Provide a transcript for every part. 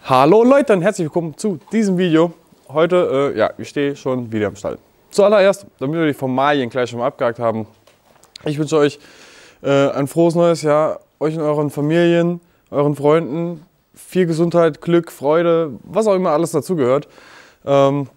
Hallo Leute und herzlich willkommen zu diesem Video. Heute, ich stehe schon wieder im Stall. Zuallererst, damit wir die Formalien gleich schon mal abgehakt haben, ich wünsche euch ein frohes neues Jahr, euch und euren Familien, euren Freunden, viel Gesundheit, Glück, Freude, was auch immer alles dazugehört. Denn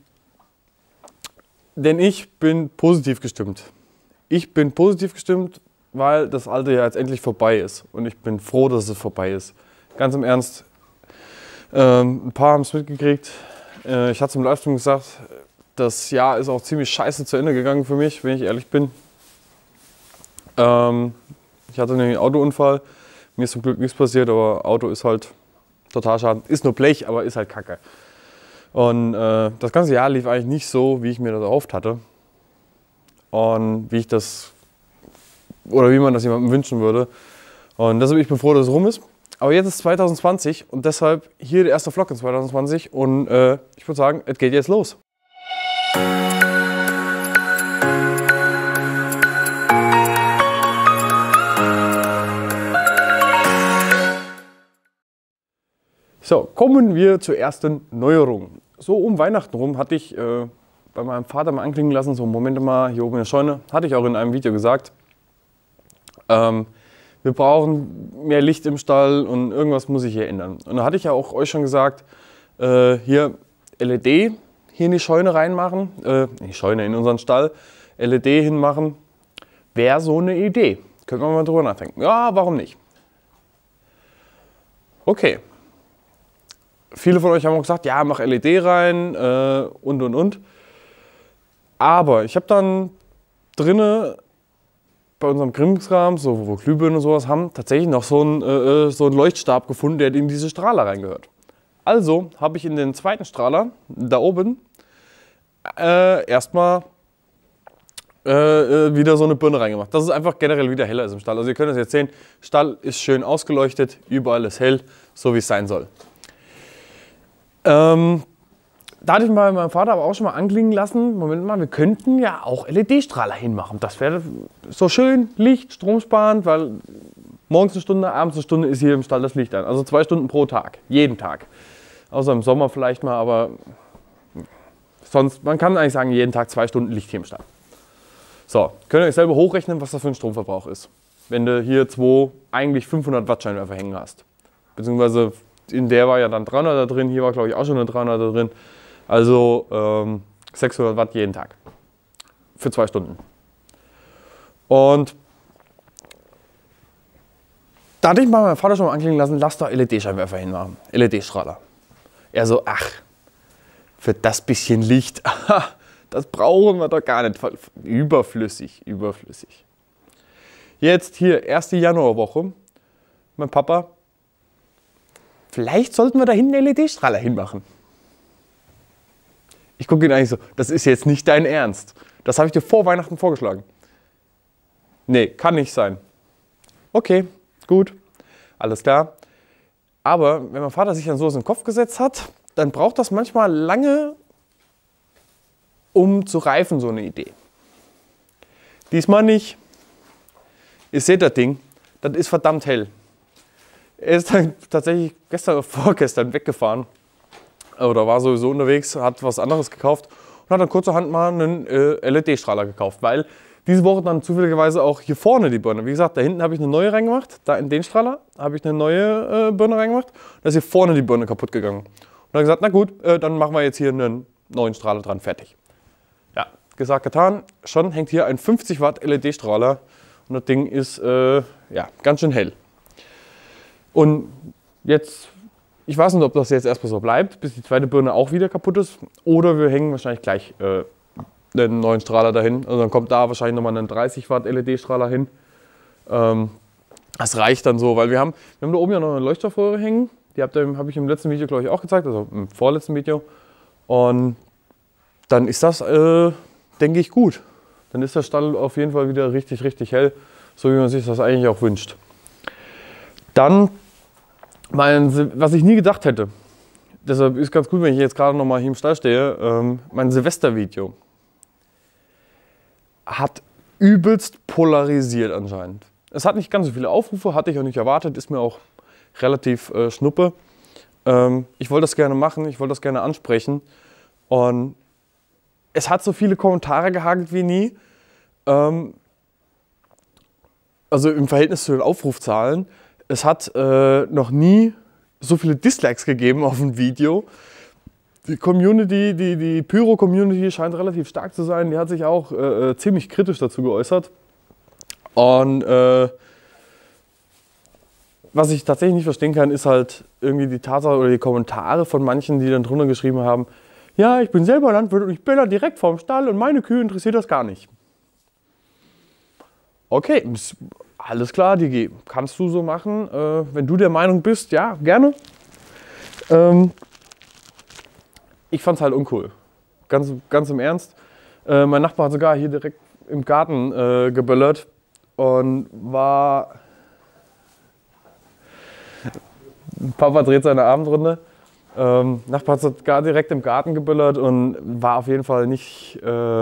ich bin positiv gestimmt. Ich bin positiv gestimmt, weil das alte Jahr jetzt endlich vorbei ist. Und ich bin froh, dass es vorbei ist. Ganz im Ernst. Ein paar haben es mitgekriegt. Ich hatte es im Livestream gesagt, das Jahr ist auch ziemlich scheiße zu Ende gegangen für mich, wenn ich ehrlich bin. Ich hatte nämlich einen Autounfall. Mir ist zum Glück nichts passiert, aber Auto ist halt total schade. Ist nur Blech, aber ist halt Kacke. Und das ganze Jahr lief eigentlich nicht so, wie ich mir das erhofft hatte. Und wie man das jemandem wünschen würde. Und deshalb bin ich froh, dass es rum ist. Aber jetzt ist 2020 und deshalb hier der erste Vlog in 2020 und ich würde sagen, es geht jetzt los. So, kommen wir zur ersten Neuerung. So um Weihnachten rum hatte ich bei meinem Vater mal anklingen lassen, so Moment mal, hier oben in der Scheune, hatte ich auch in einem Video gesagt, wir brauchen mehr Licht im Stall und irgendwas muss sich hier ändern. Und da hatte ich ja auch euch schon gesagt, hier LED hier in die Scheune reinmachen, in die Scheune, in unseren Stall, LED hinmachen, wäre so eine Idee. Könnte man mal drüber nachdenken. Ja, warum nicht? Okay. Viele von euch haben auch gesagt, ja, mach LED rein und. Aber ich habe dann drinnen bei unserem Krimskrams, so, wo wir Glühbirnen und sowas haben, tatsächlich noch so einen Leuchtstab gefunden, der in diese Strahler reingehört. Also habe ich in den zweiten Strahler, da oben, erstmal wieder so eine Birne reingemacht. Dass es einfach generell wieder heller ist im Stall. Also ihr könnt das jetzt sehen, Stall ist schön ausgeleuchtet, überall ist hell, so wie es sein soll. Da hatte ich bei meinem Vater aber auch schon mal anklingen lassen, Moment mal, wir könnten ja auch LED-Strahler hinmachen. Das wäre so schön, Licht, stromsparend, weil morgens eine Stunde, abends eine Stunde ist hier im Stall das Licht an. Also 2 Stunden pro Tag, jeden Tag. Außer im Sommer vielleicht mal, aber sonst, man kann eigentlich sagen, jeden Tag 2 Stunden Licht hier im Stall. So, könnt ihr euch selber hochrechnen, was das für ein Stromverbrauch ist. Wenn du hier 2 eigentlich 500 Watt Scheinwerfer hängen hast. Beziehungsweise in der war ja dann 300 da drin, hier war glaube ich auch schon eine 300 da drin. Also 600 Watt jeden Tag für 2 Stunden. Und da hatte ich mal meinen Vater schon mal anklingen lassen, lass da LED-Scheinwerfer hinmachen, LED-Strahler. Er so, ach, für das bisschen Licht, das brauchen wir doch gar nicht. Überflüssig, überflüssig. Jetzt hier, erste Januarwoche, mein Papa, vielleicht sollten wir da hinten LED-Strahler hinmachen. Ich gucke ihn eigentlich so, das ist jetzt nicht dein Ernst. Das habe ich dir vor Weihnachten vorgeschlagen. Nee, kann nicht sein. Okay, gut, alles klar. Aber wenn mein Vater sich dann sowas in den Kopf gesetzt hat, dann braucht das manchmal lange, um zu reifen, so eine Idee. Diesmal nicht. Ihr seht das Ding, das ist verdammt hell. Er ist dann tatsächlich gestern oder vorgestern weggefahren. Oder war sowieso unterwegs, hat was anderes gekauft und hat dann kurzerhand mal einen LED-Strahler gekauft, weil diese Woche dann zufälligerweise auch hier vorne die Birne, wie gesagt, da hinten habe ich eine neue reingemacht, da in den Strahler habe ich eine neue Birne reingemacht, da ist hier vorne die Birne kaputt gegangen. Und dann gesagt, na gut, dann machen wir jetzt hier einen neuen Strahler dran, fertig. Ja, gesagt, getan, schon hängt hier ein 50 Watt LED-Strahler und das Ding ist ja, ganz schön hell. Und jetzt, ich weiß nicht, ob das jetzt erstmal so bleibt, bis die zweite Birne auch wieder kaputt ist. Oder wir hängen wahrscheinlich gleich einen neuen Strahler dahin. Also dann kommt da wahrscheinlich nochmal einen 30 Watt LED-Strahler hin. Das reicht dann so, weil wir haben da oben ja noch eine Leuchtstoffröhre hängen. Die habe ich im letzten Video, glaube ich, auch gezeigt, also im vorletzten Video. Und dann ist das, denke ich, gut. Dann ist der Stall auf jeden Fall wieder richtig, richtig hell, so wie man sich das eigentlich auch wünscht. Dann was ich nie gedacht hätte, deshalb ist ganz gut, wenn ich jetzt gerade noch mal hier im Stall stehe, mein Silvestervideo hat übelst polarisiert anscheinend. Es hat nicht ganz so viele Aufrufe, hatte ich auch nicht erwartet, ist mir auch relativ schnuppe. Ich wollte das gerne machen, ich wollte das gerne ansprechen. Und es hat so viele Kommentare gehagelt wie nie. Also im Verhältnis zu den Aufrufzahlen. Es hat noch nie so viele Dislikes gegeben auf ein Video. Die Community, die Pyro-Community scheint relativ stark zu sein. Die hat sich auch ziemlich kritisch dazu geäußert. Und was ich tatsächlich nicht verstehen kann, ist halt irgendwie die Tatsache oder die Kommentare von manchen, die dann drunter geschrieben haben, ja, ich bin selber Landwirt und ich böller direkt vorm Stall und meine Kühe interessiert das gar nicht. Okay, alles klar, Digi, kannst du so machen. Wenn du der Meinung bist, ja, gerne. Ich fand's halt uncool. Ganz im Ernst. Mein Nachbar hat sogar hier direkt im Garten geböllert und war... Papa dreht seine Abendrunde. Nachbar hat sogar direkt im Garten geböllert und war auf jeden Fall nicht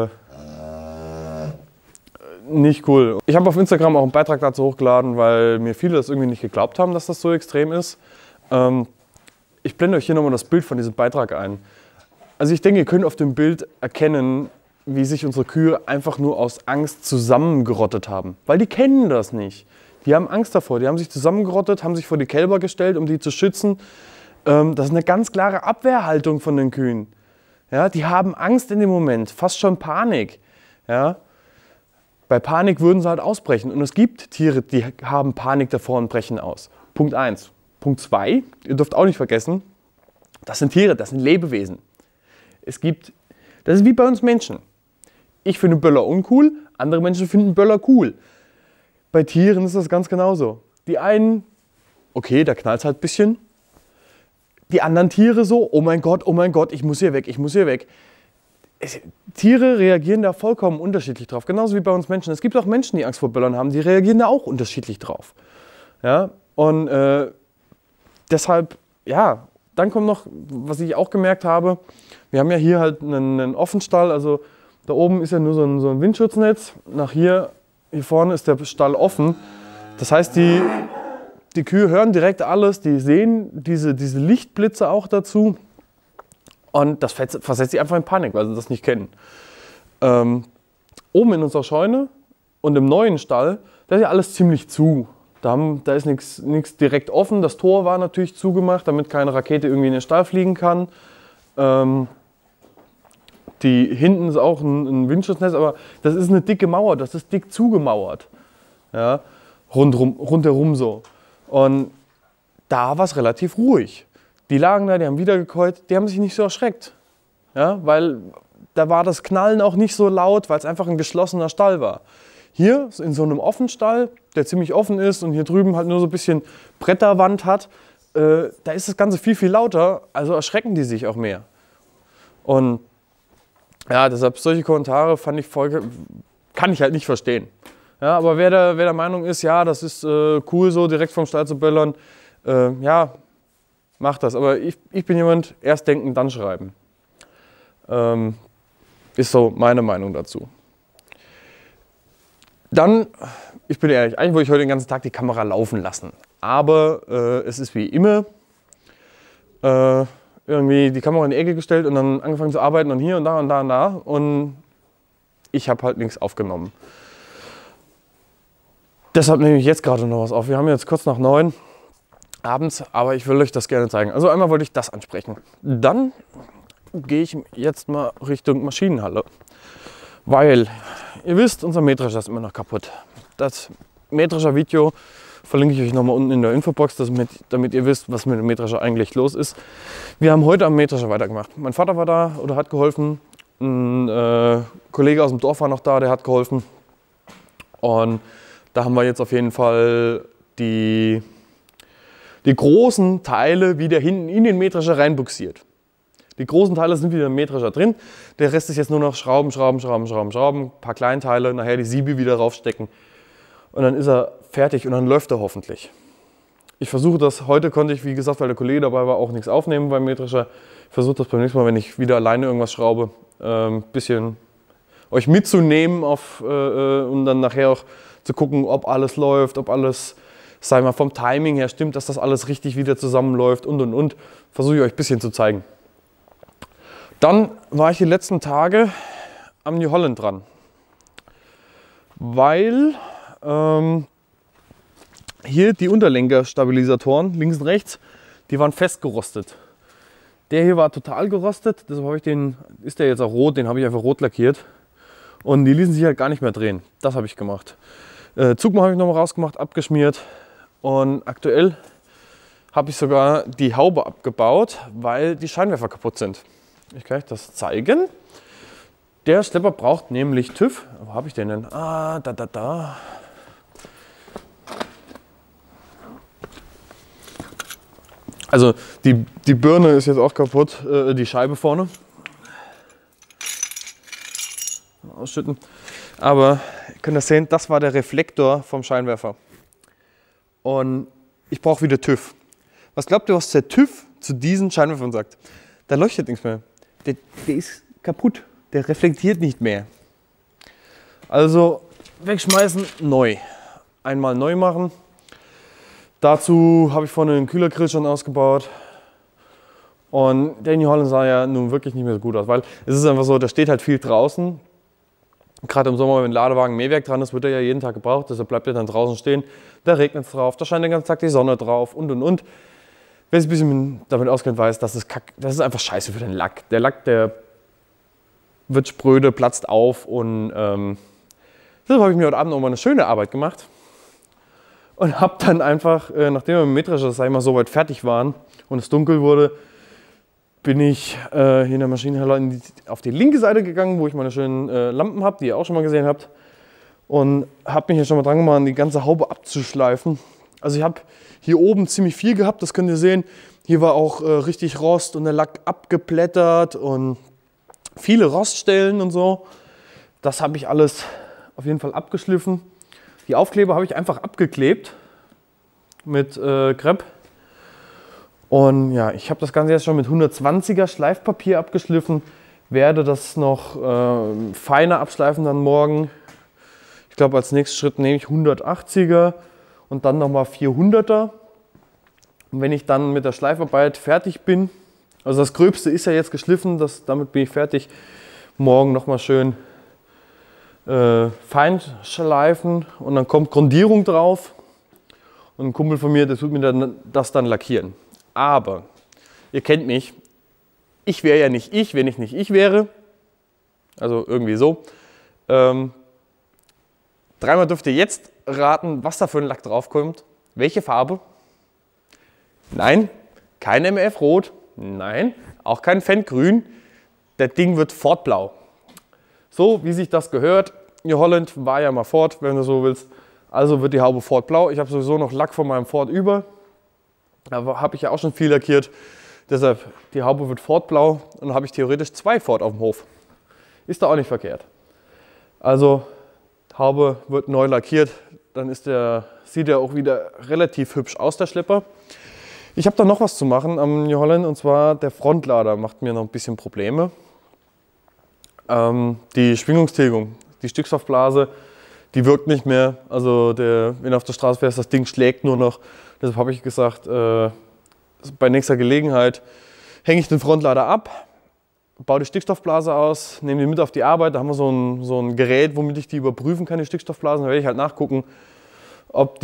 cool. Ich habe auf Instagram auch einen Beitrag dazu hochgeladen, weil mir viele das irgendwie nicht geglaubt haben, dass das so extrem ist. Ich blende euch hier nochmal das Bild von diesem Beitrag ein. Also ich denke, ihr könnt auf dem Bild erkennen, wie sich unsere Kühe einfach nur aus Angst zusammengerottet haben. Weil die kennen das nicht. Die haben Angst davor. Die haben sich zusammengerottet, haben sich vor die Kälber gestellt, um die zu schützen. Das ist eine ganz klare Abwehrhaltung von den Kühen. Ja, die haben Angst in dem Moment, fast schon Panik. Ja. Bei Panik würden sie halt ausbrechen. Und es gibt Tiere, die haben Panik davor und brechen aus. Punkt 1. Punkt 2, ihr dürft auch nicht vergessen, das sind Tiere, das sind Lebewesen. Das ist wie bei uns Menschen. Ich finde Böller uncool, andere Menschen finden Böller cool. Bei Tieren ist das ganz genauso. Die einen, okay, da knallt es halt ein bisschen. Die anderen Tiere so, oh mein Gott, ich muss hier weg, ich muss hier weg. Tiere reagieren da vollkommen unterschiedlich drauf, genauso wie bei uns Menschen. Es gibt auch Menschen, die Angst vor Böllern haben, die reagieren da auch unterschiedlich drauf. Ja? Und deshalb, ja, dann kommt noch, was ich auch gemerkt habe, wir haben ja hier halt einen Offenstall, also da oben ist ja nur so ein Windschutznetz, hier vorne ist der Stall offen. Das heißt, die Kühe hören direkt alles, die sehen diese Lichtblitze auch dazu. Und das versetzt sie einfach in Panik, weil sie das nicht kennen. Oben in unserer Scheune und im neuen Stall, da ist ja alles ziemlich zu. Da ist nichts direkt offen. Das Tor war natürlich zugemacht, damit keine Rakete irgendwie in den Stall fliegen kann. Hinten ist auch ein Windschutznetz, aber das ist eine dicke Mauer, das ist dick zugemauert. Ja, rundherum so. Und da war es relativ ruhig. Die lagen da, die haben wieder gekeult, die haben sich nicht so erschreckt. Ja, weil da war das Knallen auch nicht so laut, weil es einfach ein geschlossener Stall war. Hier in so einem Offenstall, der ziemlich offen ist und hier drüben halt nur so ein bisschen Bretterwand hat, da ist das Ganze viel, viel lauter, also erschrecken die sich auch mehr. Und ja, deshalb solche Kommentare kann ich halt nicht verstehen. Ja, aber wer der Meinung ist, ja, das ist cool so, direkt vom Stall zu böllern, ja, macht das. Aber ich bin jemand, erst denken, dann schreiben. Ist so meine Meinung dazu. Dann, ich bin ehrlich, eigentlich wollte ich heute den ganzen Tag die Kamera laufen lassen. Aber es ist wie immer, irgendwie die Kamera in die Ecke gestellt und dann angefangen zu arbeiten und hier und da und da und da. Und ich habe halt nichts aufgenommen. Deshalb nehme ich jetzt gerade noch was auf. Wir haben jetzt kurz nach 9 abends, aber ich will euch das gerne zeigen. Also einmal wollte ich das ansprechen. Dann gehe ich jetzt mal Richtung Maschinenhalle. Weil, ihr wisst, unser Mähdrescher ist immer noch kaputt. Das Mähdrescher-Video verlinke ich euch nochmal unten in der Infobox, damit ihr wisst, was mit dem Mähdrescher eigentlich los ist. Wir haben heute am Mähdrescher weitergemacht. Mein Vater war da oder hat geholfen. Ein Kollege aus dem Dorf war noch da, der hat geholfen. Und da haben wir jetzt auf jeden Fall die großen Teile wieder hinten in den Mähdrescher reinbuxiert. Die großen Teile sind wieder im Mähdrescher drin. Der Rest ist jetzt nur noch Schrauben, ein paar Kleinteile, nachher die Siebe wieder raufstecken. Und dann ist er fertig und dann läuft er hoffentlich. Ich versuche das, heute konnte ich, wie gesagt, weil der Kollege dabei war, auch nichts aufnehmen beim Mähdrescher. Ich versuche das beim nächsten Mal, wenn ich wieder alleine irgendwas schraube, ein bisschen euch mitzunehmen und dann nachher auch zu gucken, ob alles läuft, ob alles sag ich mal, vom Timing her stimmt, dass das alles richtig wieder zusammenläuft und. Versuche ich euch ein bisschen zu zeigen. Dann war ich die letzten Tage am New Holland dran, weil hier die Unterlenkerstabilisatoren links und rechts, die waren festgerostet. Der hier war total gerostet, deshalb habe ich den, ist der jetzt auch rot, den habe ich einfach rot lackiert. Und die ließen sich halt gar nicht mehr drehen. Das habe ich gemacht. Zugmann habe ich nochmal rausgemacht, abgeschmiert. Und aktuell habe ich sogar die Haube abgebaut, weil die Scheinwerfer kaputt sind. Ich kann euch das zeigen. Der Schlepper braucht nämlich TÜV. Wo habe ich den denn? Ah, da. Also die Birne ist jetzt auch kaputt, die Scheibe vorne. Ausschütten. Aber ihr könnt das sehen, das war der Reflektor vom Scheinwerfer. Und ich brauche wieder TÜV. Was glaubt ihr, was der TÜV zu diesen Scheinwerfern sagt? Da leuchtet nichts mehr. Der ist kaputt. Der reflektiert nicht mehr. Also wegschmeißen, neu. Einmal neu machen. Dazu habe ich vorne den Kühlergrill schon ausgebaut. Und der New Holland sah ja nun wirklich nicht mehr so gut aus, weil es ist einfach so, der steht halt viel draußen. Gerade im Sommer, wenn ein Ladewagen Mähwerk dran ist, wird er ja jeden Tag gebraucht, deshalb bleibt er dann draußen stehen. Da regnet es drauf, da scheint den ganzen Tag die Sonne drauf und. Wer sich ein bisschen damit auskennt, weiß, das ist einfach scheiße für den Lack. Der Lack, der wird spröde, platzt auf und deshalb habe ich mir heute Abend noch mal eine schöne Arbeit gemacht. Und habe dann einfach, nachdem wir mit Mähdrescher, sag ich mal, so weit fertig waren und es dunkel wurde, bin ich hier in der Maschinenhalle auf die linke Seite gegangen, wo ich meine schönen Lampen habe, die ihr auch schon mal gesehen habt. Und habe mich hier schon mal dran gemacht, die ganze Haube abzuschleifen. Also ich habe hier oben ziemlich viel gehabt, das könnt ihr sehen. Hier war auch richtig Rost und der Lack abgeblättert und viele Roststellen und so. Das habe ich alles auf jeden Fall abgeschliffen. Die Aufkleber habe ich einfach abgeklebt mit Krepp. Und ja, ich habe das Ganze jetzt schon mit 120er Schleifpapier abgeschliffen. Werde das noch feiner abschleifen dann morgen. Ich glaube, als nächsten Schritt nehme ich 180er und dann nochmal 400er. Und wenn ich dann mit der Schleifarbeit fertig bin, also das Gröbste ist ja jetzt geschliffen, damit bin ich fertig, morgen nochmal schön fein schleifen und dann kommt Grundierung drauf. Und ein Kumpel von mir, der tut mir das dann lackieren. Aber, ihr kennt mich, ich wäre ja nicht ich, wenn ich nicht ich wäre. Also irgendwie so. Dreimal dürft ihr jetzt raten, was da für ein Lack draufkommt. Welche Farbe? Nein, kein MF Rot. Nein, auch kein Fendt-Grün. Der Ding wird Ford Blau. So wie sich das gehört. New Holland war ja mal Ford, wenn du so willst. Also wird die Haube Ford Blau. Ich habe sowieso noch Lack von meinem Ford über. Da habe ich ja auch schon viel lackiert. Deshalb, die Haube wird Ford Blau. Und dann habe ich theoretisch 2 Ford auf dem Hof. Ist da auch nicht verkehrt. Also, Haube wird neu lackiert. Dann sieht er auch wieder relativ hübsch aus, der Schlepper. Ich habe da noch was zu machen am New Holland. Und zwar der Frontlader macht mir noch ein bisschen Probleme. Die Schwingungstilgung, die Stickstoffblase, die wirkt nicht mehr. Also wenn du auf der Straße fährst, das Ding schlägt nur noch. Deshalb habe ich gesagt, bei nächster Gelegenheit hänge ich den Frontlader ab, baue die Stickstoffblase aus, nehme die mit auf die Arbeit. Da haben wir so ein Gerät, womit ich die überprüfen kann, die Stickstoffblasen. Da werde ich halt nachgucken, ob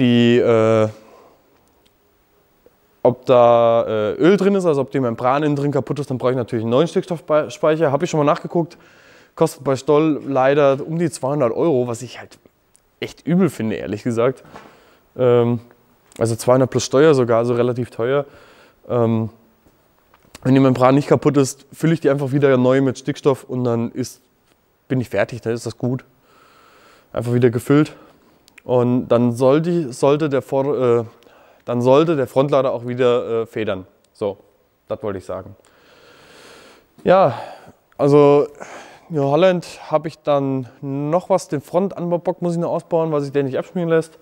da Öl drin ist, also ob die Membran innen drin kaputt ist. Dann brauche ich natürlich einen neuen Stickstoffspeicher. Habe ich schon mal nachgeguckt. Kostet bei Stoll leider um die 200 €, was ich halt echt übel finde, ehrlich gesagt. Also 200 plus Steuer sogar, also relativ teuer. Wenn die Membran nicht kaputt ist, fülle ich die einfach wieder neu mit Stickstoff und dann bin ich fertig, dann ist das gut. Einfach wieder gefüllt. Und dann sollte der Frontlader auch wieder federn. So, das wollte ich sagen. Ja, also New Holland habe ich dann noch was, den Frontanbaubock muss ich noch ausbauen, weil sich der nicht abschmieren lässt.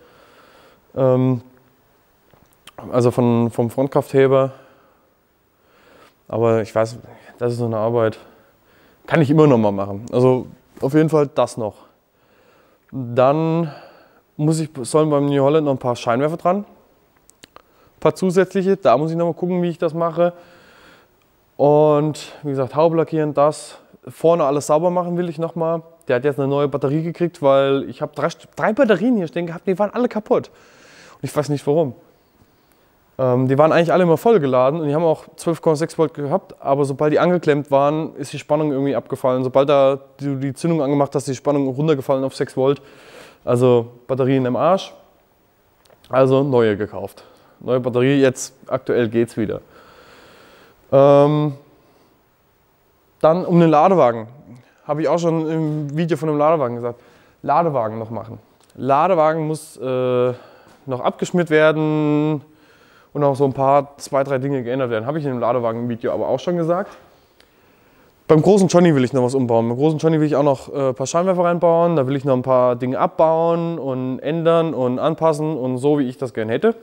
Also vom Frontkraftheber. Aber ich weiß, das ist so eine Arbeit, kann ich immer noch mal machen. Also auf jeden Fall das noch. Dann sollen beim New Holland noch ein paar Scheinwerfer dran. paar zusätzliche. Da muss ich noch mal gucken, wie ich das mache. Und wie gesagt, Haube lackieren, das. Vorne alles sauber machen will ich noch mal. Der hat jetzt eine neue Batterie gekriegt, weil ich habe drei Batterien hier stehen gehabt, die waren alle kaputt. Und ich weiß nicht warum. Die waren eigentlich alle immer voll geladen und die haben auch 12,6 Volt gehabt, aber sobald die angeklemmt waren, ist die Spannung irgendwie abgefallen. Sobald da du die Zündung angemacht hast, ist die Spannung runtergefallen auf 6 Volt. Also Batterien im Arsch. Also neue gekauft. Neue Batterie, jetzt aktuell geht's wieder. Dann um den Ladewagen. Habe ich auch schon im Video von dem Ladewagen gesagt. Ladewagen noch machen. Ladewagen muss noch abgeschmiert werden und auch so ein paar, 2, 3 Dinge geändert werden. Habe ich in dem Ladewagen-Video aber auch schon gesagt. Beim großen Johnny will ich noch was umbauen. Beim großen Johnny will ich auch noch ein paar Scheinwerfer reinbauen. Da will ich noch ein paar Dinge abbauen und ändern und anpassen und so, wie ich das gerne hätte.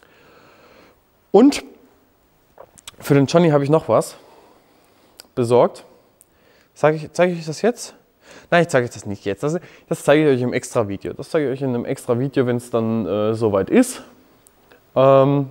Und für den Johnny habe ich noch was besorgt. Zeige ich euch das jetzt? Nein, ich zeige euch das nicht jetzt. Das zeige ich euch im extra Video. Das zeige ich euch in einem extra Video, wenn es dann soweit ist. Aber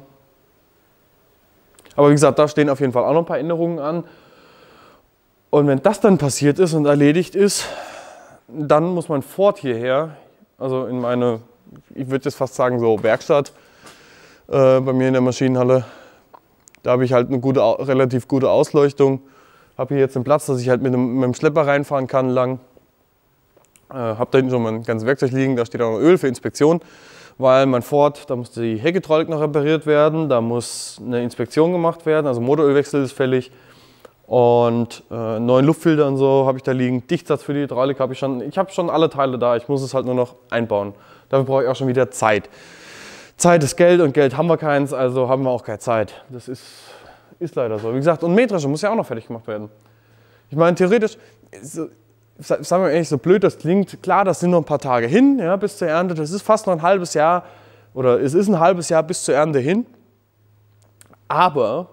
wie gesagt, da stehen auf jeden Fall auch noch ein paar Änderungen an. Und wenn das dann passiert ist und erledigt ist, dann muss mein Ford hierher, also in meine, ich würde jetzt fast sagen so Werkstatt, bei mir in der Maschinenhalle. Da habe ich halt eine relativ gute Ausleuchtung. Habe hier jetzt einen Platz, dass ich halt mit dem Schlepper reinfahren kann lang. Habe da hinten schon mein ganzes Werkzeug liegen, da steht auch noch Öl für Inspektion. Weil mein Ford, da muss die Heckhydraulik noch repariert werden, da muss eine Inspektion gemacht werden, also Motorölwechsel ist fällig. Und neuen Luftfilter und so habe ich da liegen. Dichtsatz für die Hydraulik habe ich schon. Ich habe schon alle Teile da, ich muss es halt nur noch einbauen. Dafür brauche ich auch schon wieder Zeit. Zeit ist Geld und Geld haben wir keins, also haben wir auch keine Zeit. Das ist leider so. Wie gesagt, und Mähdrescher muss ja auch noch fertig gemacht werden. Ich meine, theoretisch, sagen wir ehrlich, so blöd das klingt, klar, das sind noch ein paar Tage hin, ja, bis zur Ernte. Das ist fast noch ein halbes Jahr, oder es ist ein halbes Jahr bis zur Ernte hin. Aber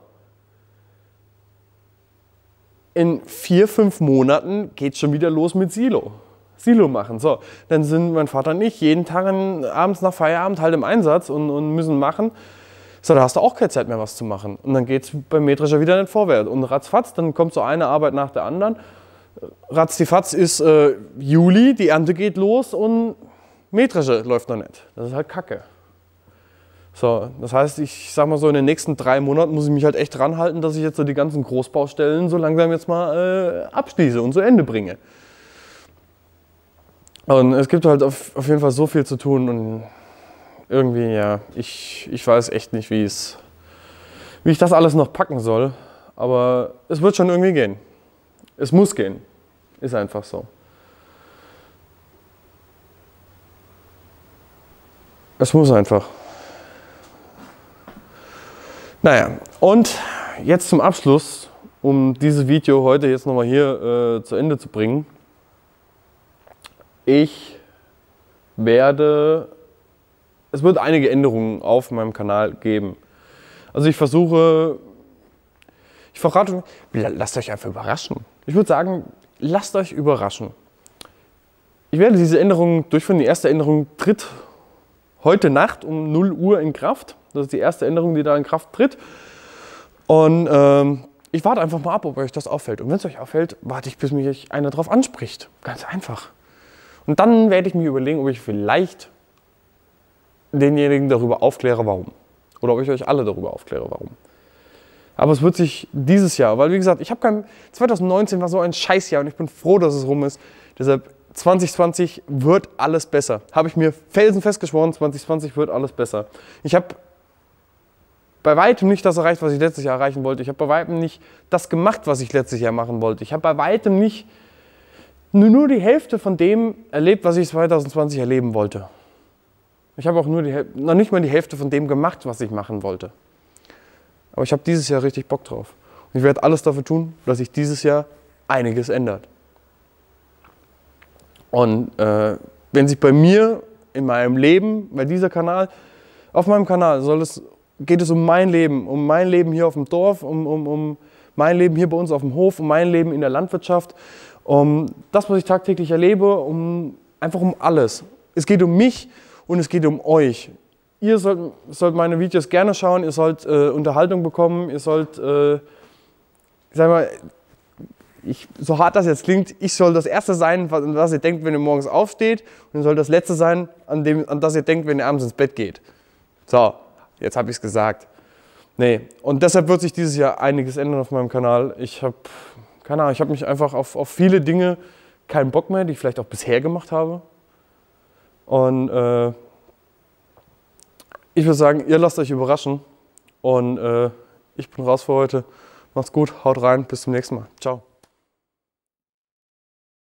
in 4, 5 Monaten geht es schon wieder los mit Silo. Silo machen. So, dann sind mein Vater und ich jeden Tag abends nach Feierabend halt im Einsatz und müssen machen. So, da hast du auch keine Zeit mehr, was zu machen. Und dann geht es beim Mähdrescher wieder nicht vorwärts. Und ratzfatz, dann kommt so eine Arbeit nach der anderen. Ratzfatz ist Juli, die Ernte geht los und Mähdrescher läuft noch nicht. Das ist halt Kacke. So, das heißt, ich sag mal so, in den nächsten 3 Monaten muss ich mich halt echt ranhalten, dass ich jetzt so die ganzen Großbaustellen so langsam jetzt mal abschließe und zu Ende bringe. Und es gibt halt auf jeden Fall so viel zu tun und irgendwie, ja, ich weiß echt nicht, wie ich das alles noch packen soll. Aber es wird schon irgendwie gehen. Es muss gehen. Ist einfach so. Es muss einfach. Naja, und jetzt zum Abschluss, um dieses Video heute jetzt nochmal hier zu Ende zu bringen. Es wird einige Änderungen auf meinem Kanal geben. Also ich verrate, lasst euch einfach überraschen. Ich würde sagen, lasst euch überraschen. Ich werde diese Änderungen durchführen. Die erste Änderung tritt heute Nacht um 0 Uhr in Kraft. Das ist die erste Änderung, die da in Kraft tritt. Und ich warte einfach mal ab, ob euch das auffällt. Und wenn es euch auffällt, warte ich, bis mich einer darauf anspricht. Ganz einfach. Und dann werde ich mir überlegen, ob ich vielleicht denjenigen darüber aufkläre, warum. Oder ob ich euch alle darüber aufkläre, warum. Aber es wird sich dieses Jahr, weil wie gesagt, 2019 war so ein Scheißjahr und ich bin froh, dass es rum ist. Deshalb 2020 wird alles besser. Habe ich mir felsenfest geschworen, 2020 wird alles besser. Ich habe bei weitem nicht das erreicht, was ich letztes Jahr erreichen wollte. Ich habe bei weitem nicht das gemacht, was ich letztes Jahr machen wollte. Ich habe bei weitem nicht nur die Hälfte von dem erlebt, was ich 2020 erleben wollte. Ich habe auch noch nicht mal die Hälfte von dem gemacht, was ich machen wollte. Aber ich habe dieses Jahr richtig Bock drauf. Und ich werde alles dafür tun, dass sich dieses Jahr einiges ändert. Und wenn sich bei mir, in meinem Leben, auf meinem Kanal geht es um mein Leben hier auf dem Dorf, um mein Leben hier bei uns auf dem Hof, um mein Leben in der Landwirtschaft, um das, was ich tagtäglich erlebe, einfach um alles. Es geht um mich und es geht um euch. ihr sollt meine Videos gerne schauen, ihr sollt Unterhaltung bekommen, ihr sollt, ich sag mal, so hart das jetzt klingt, ich soll das Erste sein, an was ihr denkt, wenn ihr morgens aufsteht, und ihr sollt das Letzte sein, an das ihr denkt, wenn ihr abends ins Bett geht. So, jetzt habe ich es gesagt. Nee, und deshalb wird sich dieses Jahr einiges ändern auf meinem Kanal. Ich habe, keine Ahnung, ich habe mich einfach auf viele Dinge keinen Bock mehr, die ich vielleicht auch bisher gemacht habe. Und ich würde sagen, ihr lasst euch überraschen. Und ich bin raus für heute. Macht's gut, haut rein, bis zum nächsten Mal. Ciao.